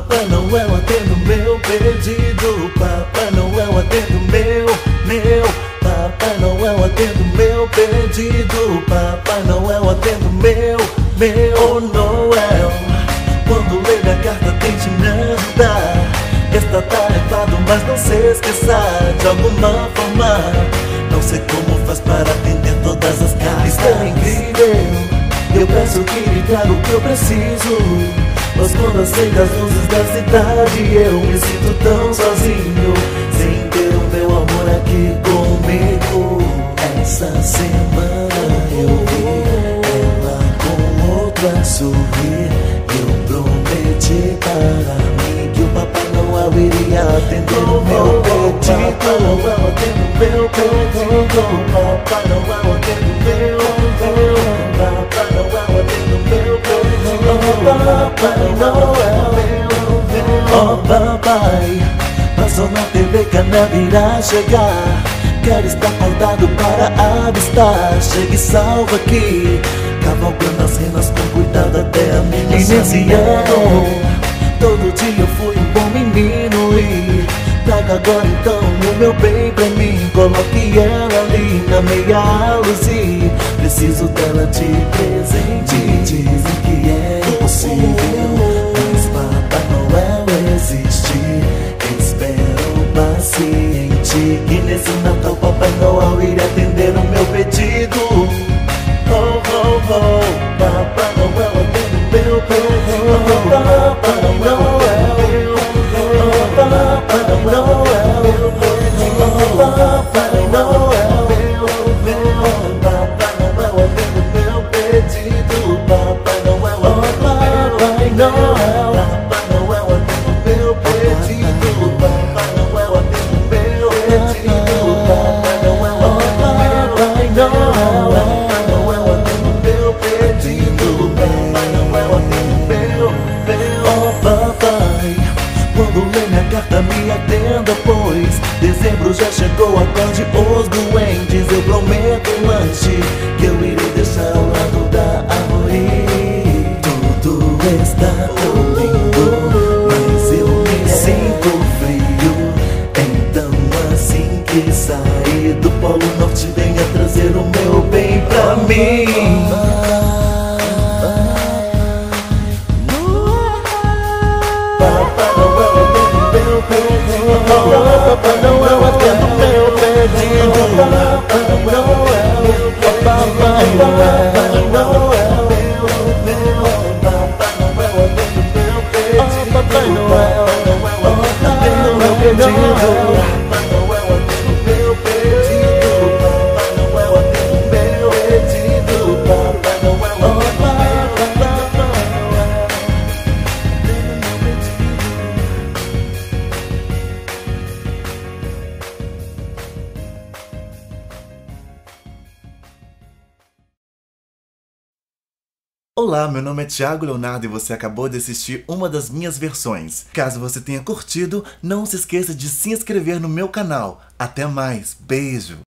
Papai Noel, atenda o meu pedido. Papai Noel, atenda o meu. Papai Noel, atenda o meu pedido. Papai Noel, atenda o meu. Oh Noel, quando ler a carta tente me ajudar. Está tarefado, mas não se esqueça de alguma forma. Não sei como faz para atender todas as cartas. Está incrível, eu peço que me traga o que eu preciso. Mas quando acendo as luzes da cidade, eu me sinto tão sozinho, sem ter o meu amor aqui comigo. Essa semana eu vi ela com outro a sorrir. Eu prometi para mim que o Papai Noel iria atender o meu pedido. Papai Noel atende o meu pedido. Papai Noel atende o meu. Papai Noel atende o meu pedido. Papai Noel, oh papai, passou na TV que a neve irá chegar. Quero estar acordado para avistar. Chega e salva aqui, cavalgando as renas com cuidado até a minha. E nesse ano, todo dia eu fui um bom menino. E traga agora então o meu bem pra mim. Coloque ela ali na meia luz e preciso dela de presente. Dizem que é impossível, mas Papai Noel existe. Espero paciente que nesse Natal Papai Noel irá atender o meu pedido. Oh, oh, oh, Papai Noel atende o meu pedido. Papai Noel, oh, Papai Noel, Papai Noel, Papai Noel atende o meu pedido. Papai Noel, oh, Papai Noel, Papai Noel atende o meu pedido. Papai Noel atende o meu pedido. Papai Noel, oh, Papai Noel, Papai Noel atende o meu pedido. Papai Noel atende o meu. Oh papai, quando ler minha carta me atenda, pois dezembro já chegou, acorde os doentes. Eu prometo um lanche que eu irei deixar ao lado da árvore. Tudo está tão lindo, mas eu me sinto frio. Então assim que sair do Polo Norte, venha trazer o meu bem pra mim. Papai Noel atende o meu pedido. Papai Noel atende o meu pedido. Papai Noel, Papai Noel, Papai Noel atende o meu pedido. Papai Noel atende o meu pedido. Papai Noel atende o meu pedido. Papai Noel atende o meu pedido. Papai Noel atende o meu pedido. Olá, meu nome é Thiago Leonardo e você acabou de assistir uma das minhas versões. Caso você tenha curtido, não se esqueça de se inscrever no meu canal. Até mais, beijo!